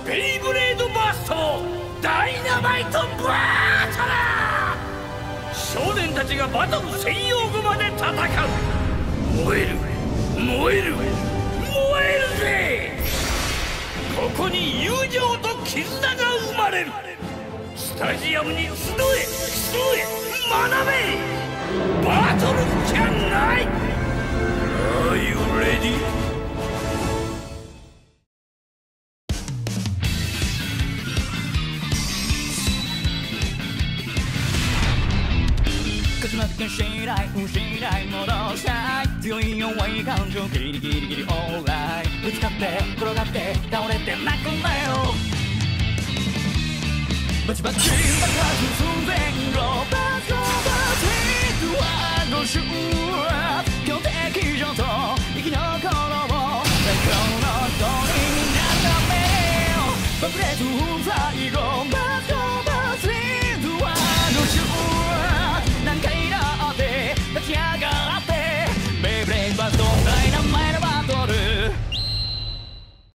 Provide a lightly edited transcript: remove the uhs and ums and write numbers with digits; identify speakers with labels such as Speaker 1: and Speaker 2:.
Speaker 1: ベイブレードバーストダイナマイトバートだ。少年たちがバトル専用具まで戦う。燃える燃える燃えるぜ。ここに友情と絆が生まれる。スタジアムに集え学べ。バトルじゃない。 Are you ready?
Speaker 2: 勝ち負けしない失い戻したい強い弱い感情ギリギリギリオーライぶつかって転がって倒れて泣くんだよバチバチ爆発寸前ローバートバーティーは5周強敵上と生き残ろう最高の鳥になったね爆裂